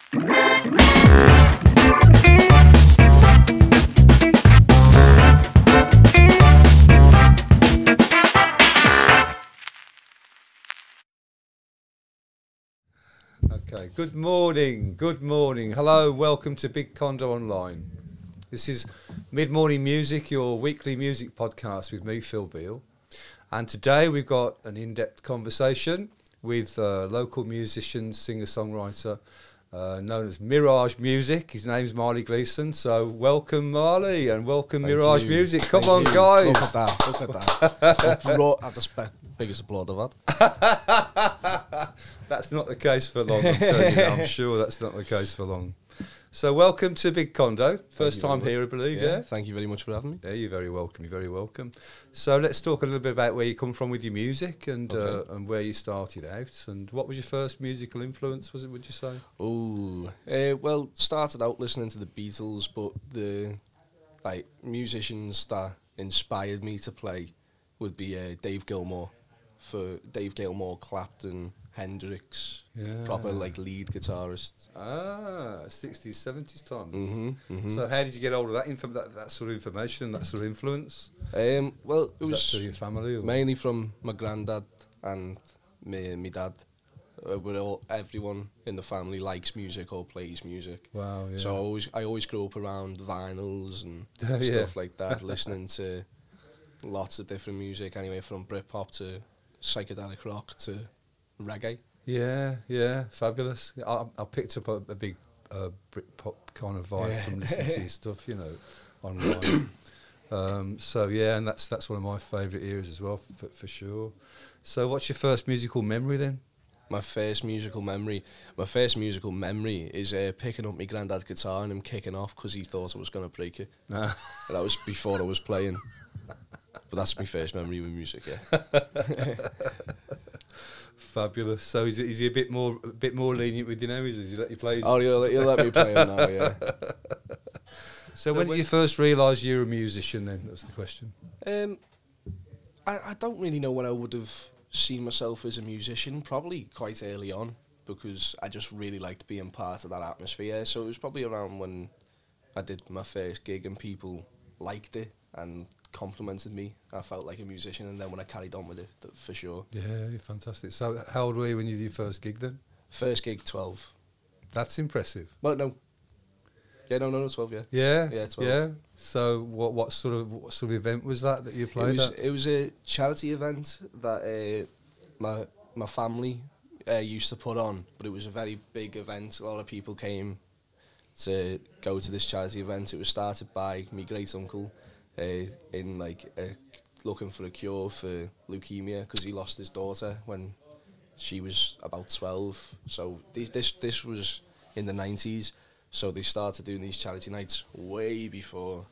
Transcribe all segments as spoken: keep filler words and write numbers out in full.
Okay, good morning, good morning. Hello, welcome to Big Condo Online. This is Mid-Morning Music, your weekly music podcast with me, Phil Beale. And today we've got an in-depth conversation with uh, local musician, singer-songwriter, uh, known as Mirage Music. His name's Marley Gleeson. So welcome, Marley, and welcome Thank Mirage you. Music. Come Thank on, you. guys. Look at that, look at that. Brought, I've the spe- biggest applaud I've had. That's not the case for long, I'm telling you. I'm sure that's not the case for long. So welcome to Big Condo. First time here, I believe, yeah? yeah? Thank you very much for having me. Yeah, you're very welcome, you're very welcome. So let's talk a little bit about where you come from with your music and Okay. uh, and where you started out. And what was your first musical influence, was it, would you say? Oh, uh, well, started out listening to the Beatles, but the like musicians that inspired me to play would be uh, Dave Gilmour. For Dave Gilmour, Clapton, Hendrix, Yeah. proper like lead guitarist. Ah, sixties, seventies time. Mm-hmm, mm-hmm. So how did you get hold of that, info- that, that sort of information and that sort of influence? Um, well, it Was, was that through your family? Or? mainly from my granddad and me, my dad. Uh, we're all, everyone in the family likes music or plays music. Wow, yeah. So I always, I always grew up around vinyls and Yeah. stuff like that, listening to lots of different music, anyway, from Britpop to psychedelic rock to reggae. Yeah, yeah, fabulous. I, I picked up a, a big uh, Britpop kind of vibe Yeah. from listening to your stuff, you know, online. um, so yeah, and that's that's one of my favourite eras as well, for, for sure. So what's your first musical memory then? My first musical memory, my first musical memory is uh, picking up my granddad's guitar and him kicking off because he thought I was going to break it. Ah. And that was before I was playing. But that's my first memory with music, yeah. Fabulous. So is, is he a bit more a bit more lenient with you now? Is he? Does he let you play? Oh, you'll, you'll let me play him now, yeah. So, so when did you first realise you were a musician then? That's the question. Um, I, I don't really know when I would have seen myself as a musician, probably quite early on, because I just really liked being part of that atmosphere. So it was probably around when I did my first gig and people liked it and complimented me. I felt like a musician, and then when I carried on with it, th- for sure. Yeah, you're fantastic. So how old were you when you did your first gig then? First gig, twelve. That's impressive. Well, no. Yeah, no, no, no, twelve, yeah. Yeah, Yeah, twelve. yeah. So what what sort of what sort of event was that that you It played was, at? it was a charity event that uh, my my family uh, used to put on, but it was a very big event. A lot of people came to go to this charity event. It was started by my great uncle uh, in like uh, looking for a cure for leukemia because he lost his daughter when she was about twelve. So th- this this was in the nineties. So they started doing these charity nights way before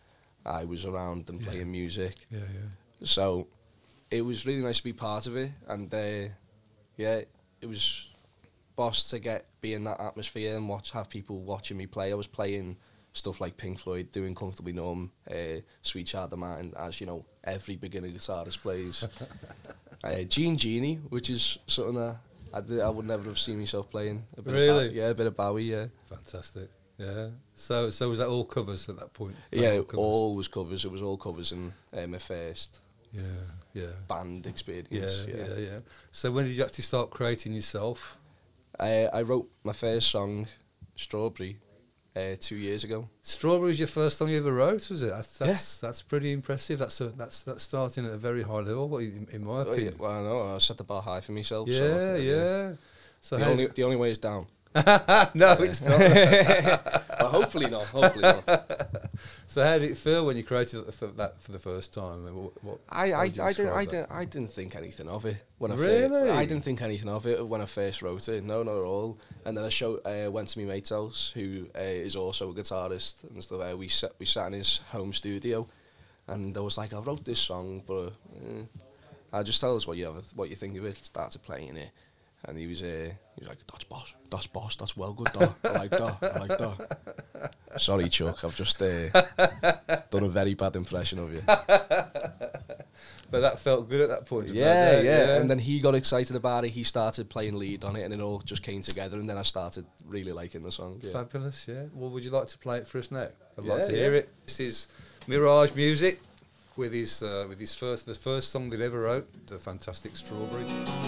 I was around and Yeah. playing music. Yeah, yeah. So it was really nice to be part of it, and uh, yeah, it was boss to get be in that atmosphere and watch have people watching me play. I was playing stuff like Pink Floyd, doing Comfortably Numb, uh, Sweet Child of Mine, as you know, every beginner guitarist plays. uh, Gene Genie, which is something that I, did, I would never have seen myself playing. A bit Really? Of Bow- yeah, a bit of Bowie, yeah. Fantastic. Yeah. So so was that all covers at that point? That Yeah, all it covers? all was covers. It was all covers in uh, my first Yeah, yeah. band experience. Yeah, yeah. yeah, yeah. So when did you actually start creating yourself? I I wrote my first song, Strawberry, uh, two years ago. Strawberry was your first song you ever wrote, was it? That's that's, that's pretty impressive. That's a, that's that's starting at a very high level, well, in, in my Oh, yeah, opinion. well, I know I set the bar high for myself. so I Yeah, could, uh, yeah. So the how- only the only way is down. no, it's not. Well, hopefully not. Hopefully not. So how did it feel when you created that for, that for the first time? And what, what, I how I, I would you didn't describe I that? didn't I didn't think anything of it when I Really? first, I didn't think anything of it when I first wrote it. No, not at all. And then I show uh, went to my mate's house, who uh, is also a guitarist and stuff. Uh, we sat we sat in his home studio, and I was like, I wrote this song, but uh, I just tell us what you have, what you think of it. Started playing it. And he was, uh, he was like, that's boss, that's boss, that's well good, that. I like that, I like that. Sorry, Chuck, I've just uh, done a very bad impression of you. but that felt good at that point. Yeah, about, yeah, yeah. And then he got excited about it. He started playing lead on it, and it all just came together. And then I started really liking the song. Yeah. Fabulous, yeah. Well, would you like to play it for us now? I'd Yeah, like to yeah. hear it. This is Mirage Music with his uh, with his first the first song they ever wrote, the fantastic Strawberry.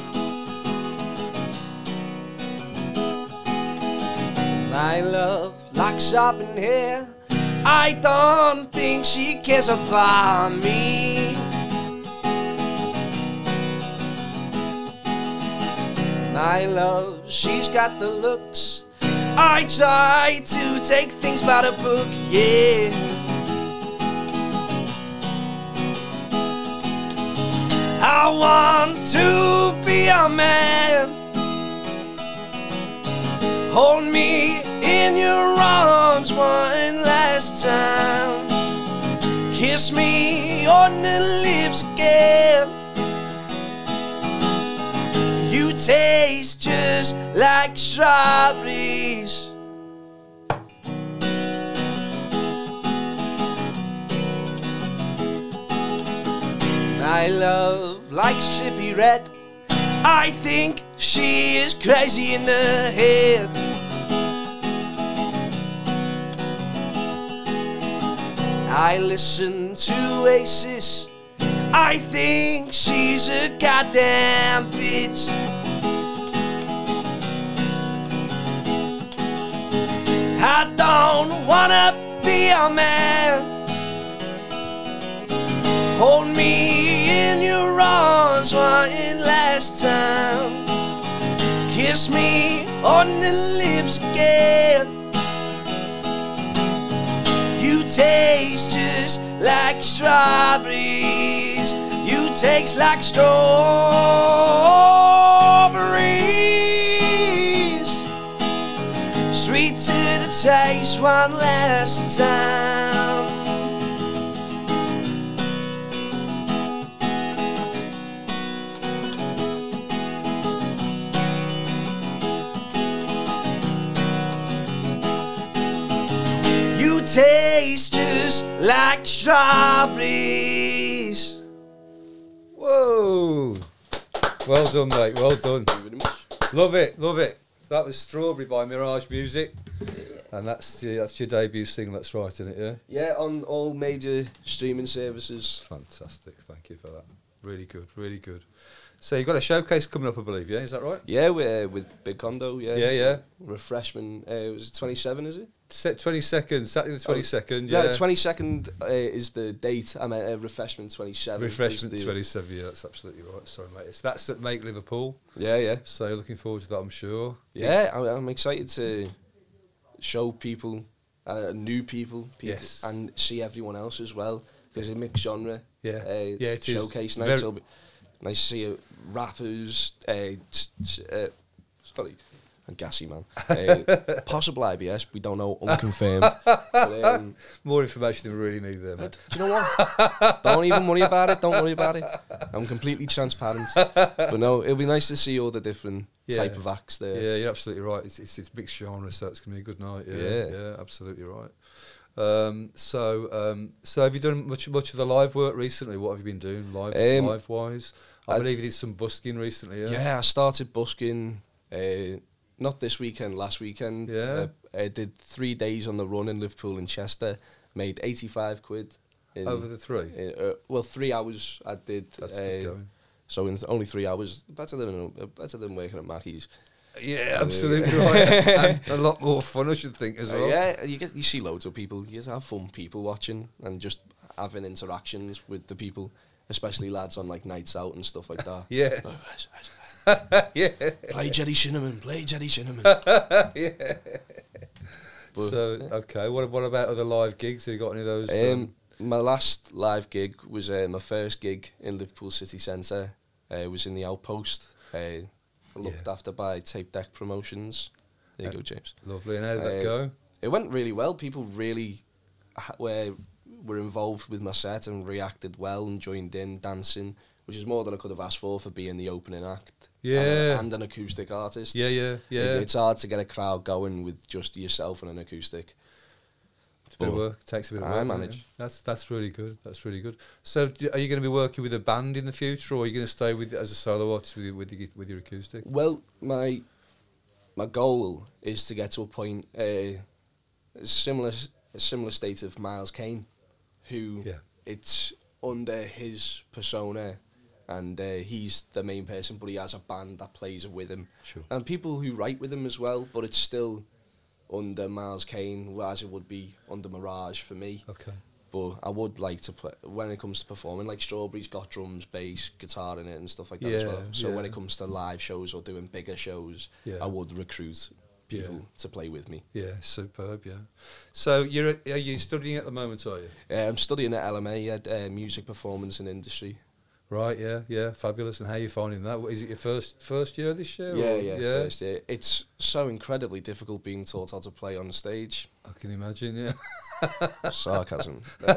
My love likes shopping here. I don't think she cares about me. My love, she's got the looks. I try to take things by the book, yeah. I want to be a man. Hold me in your arms one last time. Kiss me on the lips again. You taste just like strawberries. My love likes chippy red. I think she is crazy in the head. I listen to Oasis. I think she's a goddamn bitch. I don't wanna be a man. Hold me in your arms one last time. Kiss me on the lips again. You taste just like strawberries. You taste like strawberries. Sweet to the taste one last time. You taste just like strawberries. Whoa! Well done, mate. Well done. Love it. Love it. That was Strawberry by Mirage Music, and that's your, that's your debut single. That's right, isn't it? Yeah. Yeah, on all major streaming services. Fantastic. Thank you for that. Really good. Really good. So you've got a showcase coming up, I believe. Yeah, is that right? Yeah, with, uh, with Big Condo. Yeah. Yeah, yeah. Refreshment. Uh, was it twenty-seven? Is it? Set twenty-second, Saturday the twenty-second. Oh, yeah. No, twenty-second uh, is the date. I meant uh, Refreshment twenty-seven. Refreshment is the- twenty-seven. Yeah, that's absolutely right. Sorry, mate. It's, that's at Make Liverpool. Yeah, yeah. So you're looking forward to that, I'm sure. Yeah, I, I'm excited to show people, uh, new people, people Yes. and see everyone else as well. There's a mixed genre. Yeah. Uh, Yeah, it is. showcase night. Very- So it'll be nice to see uh, rappers. Uh, t- t- uh, sorry, I'm gassy man. Uh, possible I B S. We don't know. Unconfirmed. But, um, More information than we really need there, Uh, mate. do you know what? Don't even worry about it. Don't worry about it. I'm completely transparent. But no, it'll be nice to see all the different Yeah. type of acts there. Yeah, you're absolutely right. It's it's, it's mixed genre, so it's gonna be a good night. Yeah, Yeah. yeah, absolutely right. Um, so, um, so have you done much much of the live work recently? What have you been doing live Um, live wise? I, I- believe you did some busking recently. Yeah. Yeah, I started busking uh, not this weekend, last weekend. Yeah. Uh, I did three days on the run in Liverpool and Chester. Made eighty-five quid. In, Over the three. uh, uh, well, three hours I did. That's uh, good going. So in th- only three hours, better than uh, better than working at Mackey's. Yeah, absolutely right. And a lot more fun, I should think, as Uh, well. yeah, you get you see loads of people. You just have fun people watching and just having interactions with the people, especially lads on like nights out and stuff like that. Yeah. yeah. Play Jetty Cinnamon, play Jetty Cinnamon. yeah. But, so yeah. okay, what what about other live gigs? Have you got any of those? Um, my last live gig was uh, my first gig in Liverpool City Centre. Uh, it was in the Outpost. Uh, looked Yeah. after by Tape Deck Promotions. There you Uh, go, James. Lovely. And how did that uh, go? It went really well. People really ha- were were involved with my set and reacted well and joined in dancing, which is more than I could have asked for for being the opening act. Yeah. and, a- and an acoustic artist. Yeah, yeah, yeah. It, it's hard to get a crowd going with just yourself and an acoustic. It's a bit But of work. Takes a bit of work. I doesn't it? manage. That's that's really good. That's really good. So, d- are you going to be working with a band in the future, or are you going to stay with as a solo artist with your, with your, with your acoustic? Well, my my goal is to get to a point, uh, a similar a similar state of Miles Kane, who Yeah. it's under his persona, and uh, he's the main person, but he has a band that plays with him, Sure. and people who write with him as well. But it's still under Miles Kane, as it would be under Mirage for me. Okay. But I would like to play, when it comes to performing, like Strawberry's got drums, bass, guitar in it and stuff like that as Yeah, well. So yeah. when it comes to live shows or doing bigger shows, Yeah. I would recruit people Yeah. to play with me. Yeah, superb. Yeah. So you're at- are you studying at the moment? Are you? Uh, I'm studying at L M A, at uh, Music Performance and Industry. Right. Yeah. Yeah. Fabulous. And how are you finding that? What, is it your first first year this year? Yeah, or- yeah, first year. It's so incredibly difficult being taught how to play on stage. I can imagine. Yeah. Sarcasm. Uh,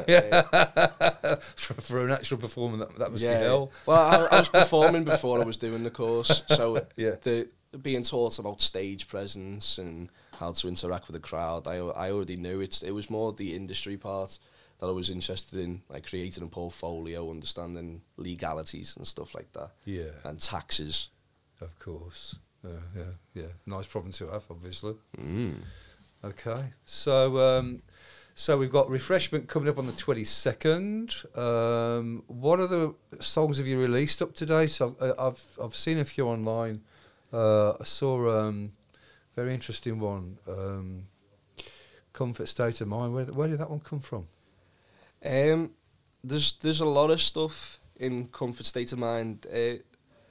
uh, for, for an actual performer, that, that must yeah. be hell. Well, I, I was performing before I was doing the course, so Yeah. the being taught about stage presence and how to interact with the crowd, I I already knew it. It was more the industry part that I was interested in, like creating a portfolio, understanding legalities and stuff like that, Yeah. and taxes. Of course. Uh, yeah. Yeah. Nice problem to have, obviously. Mm. Okay. So. Um, So we've got refreshment coming up on the twenty-second. Um, what other songs have you released up to date? So I've, uh, I've I've seen a few online. Uh, I saw a um, very interesting one, um, Comfort State of Mind. Where, where did that one come from? Um, there's there's a lot of stuff in Comfort State of Mind. Uh,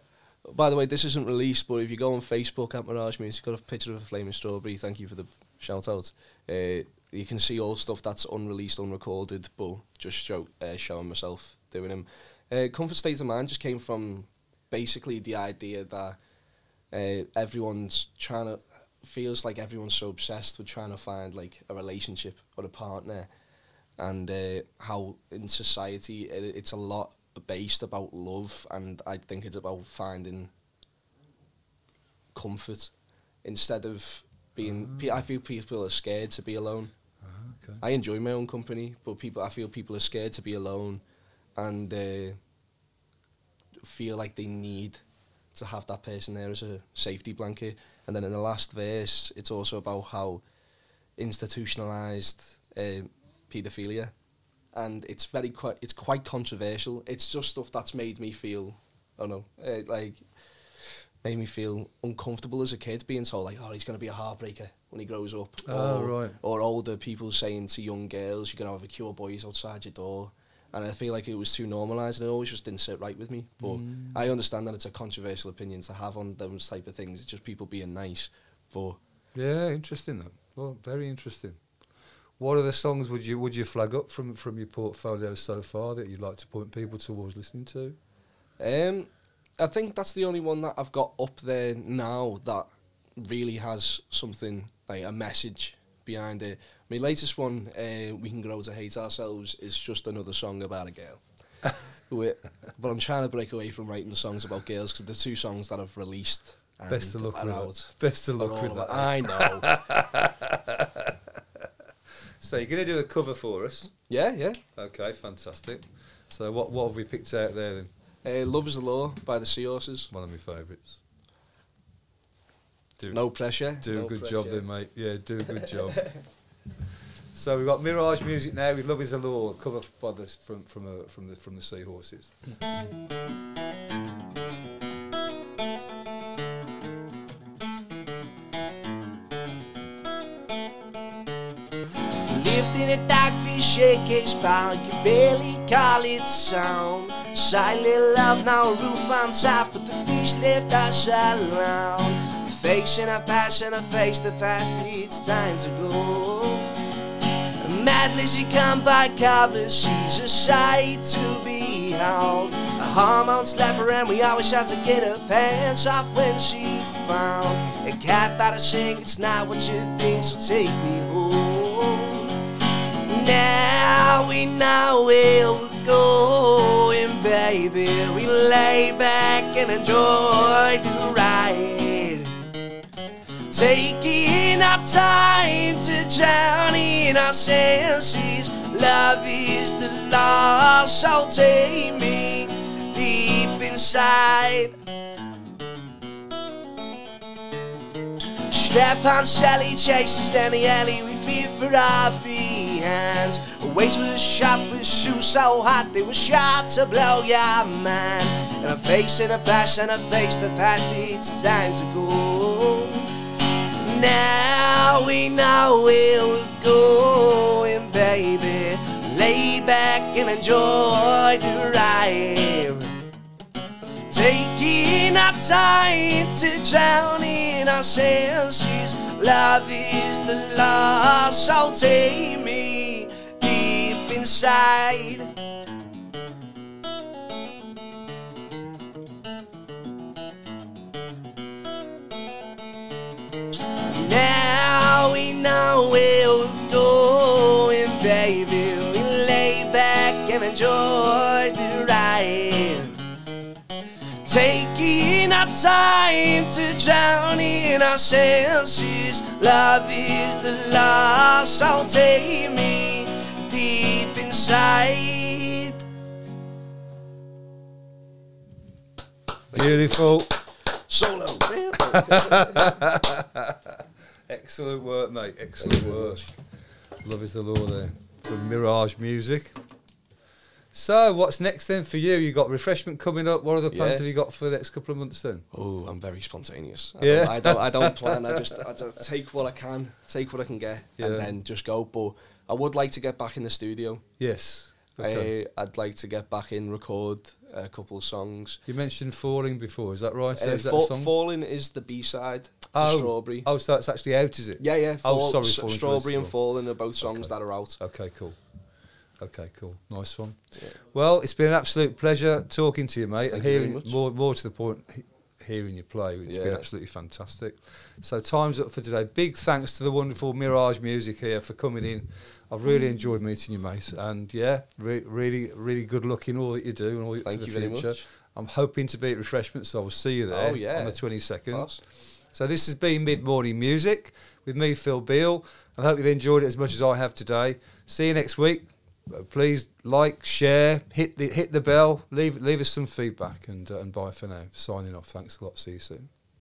by the way, this isn't released, but if you go on Facebook at Mirage Music, got a picture of a flaming strawberry. Thank you for the shout out. Uh, you can see all stuff that's unreleased, unrecorded, but just show uh, showing myself doing them. Uh, Comfort State of Mind just came from basically the idea that uh, everyone's trying to feels like everyone's so obsessed with trying to find like a relationship or a partner. And uh, how in society it, it's a lot based about love, and I think it's about finding comfort instead of being. Ah. Pe- I feel people are scared to be alone. Ah, okay. I enjoy my own company, but people. I feel people are scared to be alone, and uh, feel like they need to have that person there as a safety blanket. And then in the last verse, it's also about how institutionalized uh, paedophilia, and it's very quite it's quite controversial. It's just stuff that's made me feel, I don't know, uh, like made me feel uncomfortable as a kid, being told like, oh, he's going to be a heartbreaker when he grows up. Oh, or, right. Or older people saying to young girls, you're going to have a cure boys outside your door. And I feel like it was too normalised, and it always just didn't sit right with me. But Mm. I understand that it's a controversial opinion to have on those type of things. It's just people being nice. But Yeah, interesting. That. Well, very interesting. What other songs would you would you flag up from from your portfolio so far that you'd like to point people towards listening to? Um, I think that's the only one that I've got up there now that really has something, like a message behind it. My latest one, uh, We Can Grow to Hate Ourselves, is just another song about a girl. Wi- but I'm trying to break away from writing the songs about girls, because the two songs that I've released and Best of luck are with out that. Best of are luck all with about- that. I know. So you're going to do a cover for us. Yeah, yeah. Okay, fantastic. So what what have we picked out there then? Uh, Love is the Law by the Seahorses. One of my favourites. Do, No pressure. do no a good pressure. job then, mate. Yeah, do a good job. So we've got Mirage Music now with Love is the Law, cover by the, from from a, from the from the Seahorses. Lived in a dark fish shake spark, you barely call it sound. Silent love, now a roof on top, but the fish left us alone. Facing our past and I face the past, it's time to go. Madly she come by cobblers, she's a sight to behold. A hormone slapper and we always had to get her pants off when she found a cat by the sink. It's not what you think, so take me home. Now we know where we're going, baby. We lay back and enjoy the ride. taking our time to drown in our senses. Love is the law, so take me deep inside. Strap on Sally chases down the alley, we fear for our behinds. Waves were shot with shoes so hot they were shot to blow your mind. And I'm facing the past and I face the past, it's time to go. Now we know where we're going, baby. Lay back and enjoy the ride. Taking our time to drown in our senses. Love is the law, so take me deep inside. Now we know where we're going, baby. We lay back and enjoy the ride. Taking our time to drown in our senses. Love is the law, so take me deep inside. Beautiful. Solo. Excellent work, mate. Excellent work. Love is the law there. From Mirage Music. So, what's next then for you? You got refreshment coming up. What other plans Yeah. have you got for the next couple of months then? Oh, I'm very spontaneous. I Yeah. don't, I don't. I don't plan. I just, I just take what I can, take what I can get, Yeah. and then just go. But I would like to get back in the studio. Yes. Okay. I, I'd like to get back in, record a couple of songs. You mentioned Falling before. Is that right? Uh, is that Fa- a song? Falling is the B side to Oh. Strawberry. Oh, so that's actually out, is it? Yeah, yeah. Oh, Fall- sorry, S- Falling Strawberry first and of Falling are both songs Okay. that are out. Okay, cool. Okay, cool. Nice one. Yeah. Well, it's been an absolute pleasure talking to you, mate, Thank and you very hearing much. more, more to the point, he- hearing you play. It's been Yeah. absolutely fantastic. So time's up for today. Big thanks to the wonderful Mirage Music here for coming in. I've really enjoyed meeting you, mate, and yeah, re- really, really good luck in all that you do and all that Thank for the you very future. much. I'm hoping to be at refreshments, so I will see you there Oh, yeah. on the twenty-second. Class. So this has been Mid Morning Music with me, Phil Beale, and I hope you've enjoyed it as much as I have today. See you next week. Uh, Please like, share, hit the hit the bell, leave leave us some feedback, and uh, and bye for now. Signing off. Thanks a lot. See you soon.